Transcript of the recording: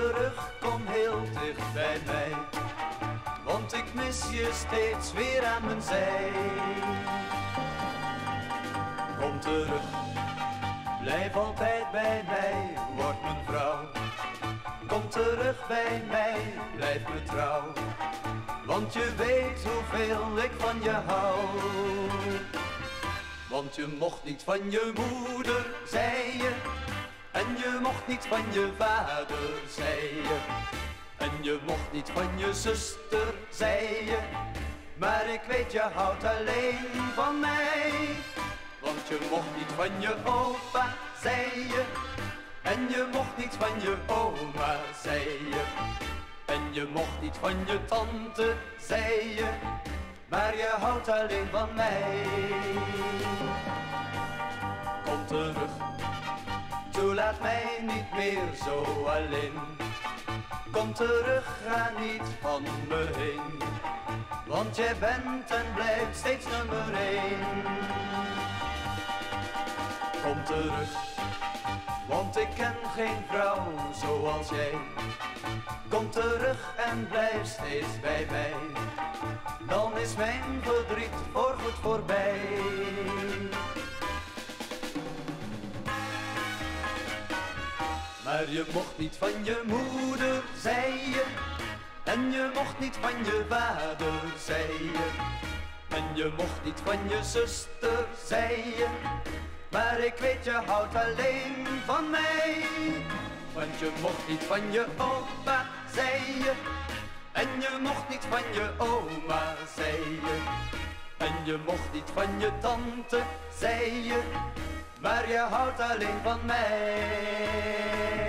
terug, kom heel dicht bij mij, want ik mis je steeds weer aan mijn zij. Kom terug, blijf altijd bij mij, word mijn vrouw. Kom terug bij mij, blijf me trouw, want je weet hoeveel ik van je hou. Want je mocht niet van je moeder, zei je, en je mocht niet van je vader, zei je, en je mocht niet van je zuster, zei je, maar ik weet je houdt alleen van mij. Want je mocht niet van je opa, zei je, en je mocht niet van je oma, zei je, en je mocht niet van je tante, zei je, maar je houdt alleen van mij. Kom terug, toe laat mij niet meer zo alleen. Kom terug, ga niet van me heen, want jij bent en blijft steeds nummer 1. Kom terug, want ik ken geen vrouw zoals jij. Kom terug en blijf steeds bij mij, dan is mijn verdriet voorgoed voorbij. Maar je mocht niet van je moeder, zei je, en je mocht niet van je vader, zei je, en je mocht niet van je zuster, zei je, maar ik weet je houdt alleen van mij. Want je mocht niet van je opa, zei je, en je mocht niet van je oma, zei je, en je mocht niet van je tante, zei je, maar je houdt alleen van mij.